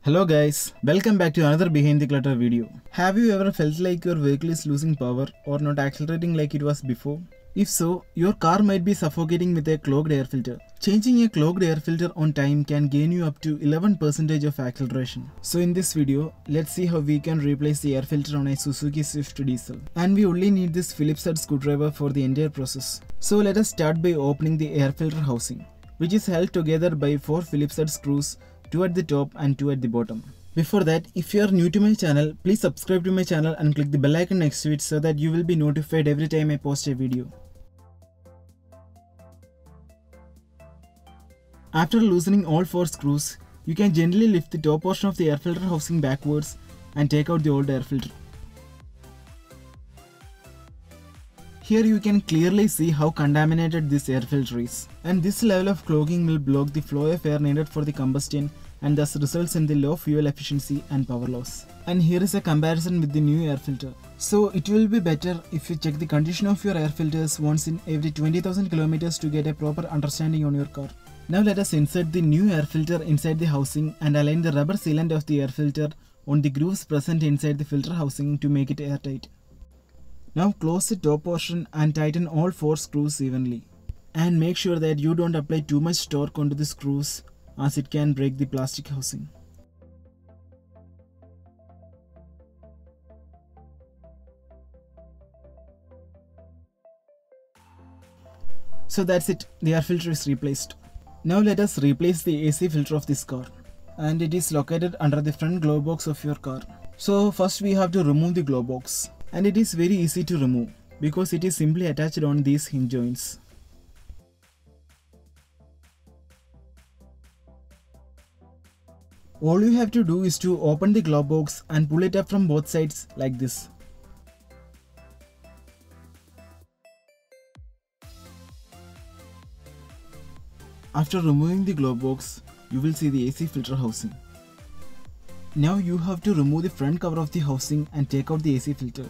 Hello guys, welcome back to another Behind the Clutter video. Have you ever felt like your vehicle is losing power or not accelerating like it was before? If so, your car might be suffocating with a clogged air filter. Changing a clogged air filter on time can gain you up to 11% of acceleration. So in this video, let's see how we can replace the air filter on a Suzuki Swift Diesel. And we only need this Phillips head screwdriver for the entire process. So let us start by opening the air filter housing, which is held together by 4 Phillips head screws, 2 at the top and 2 at the bottom. Before that, if you are new to my channel, please subscribe to my channel and click the bell icon next to it so that you will be notified every time I post a video. After loosening all 4 screws, you can gently lift the top portion of the air filter housing backwards and take out the old air filter. Here you can clearly see how contaminated this air filter is, and this level of clogging will block the flow of air needed for the combustion and thus results in the low fuel efficiency and power loss. And here is a comparison with the new air filter. So it will be better if you check the condition of your air filters once in every 20,000 kilometers to get a proper understanding on your car. Now let us insert the new air filter inside the housing and align the rubber sealant of the air filter on the grooves present inside the filter housing to make it airtight. Now close the top portion and tighten all 4 screws evenly. And make sure that you don't apply too much torque onto the screws as it can break the plastic housing. So that's it, the air filter is replaced. Now let us replace the AC filter of this car, and it is located under the front glove box of your car. So first we have to remove the glove box, and it is very easy to remove because it is simply attached on these hinge joints. All you have to do is to open the glove box and pull it up from both sides like this. After removing the glove box, you will see the AC filter housing. Now you have to remove the front cover of the housing and take out the AC filter.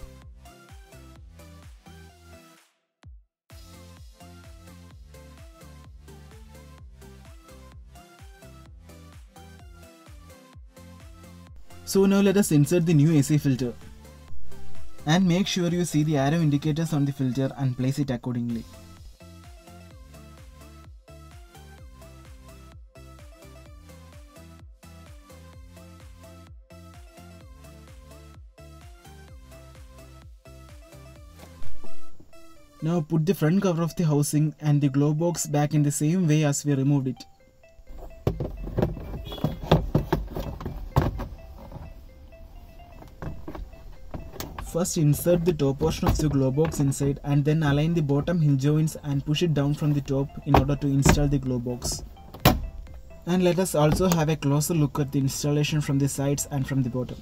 So now let us insert the new AC filter. And make sure you see the arrow indicators on the filter and place it accordingly. Now put the front cover of the housing and the glove box back in the same way as we removed it. First insert the top portion of the glove box inside and then align the bottom hinge joints and push it down from the top in order to install the glove box. And let us also have a closer look at the installation from the sides and from the bottom.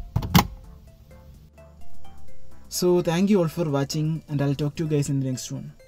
So thank you all for watching, and I'll talk to you guys in the next one.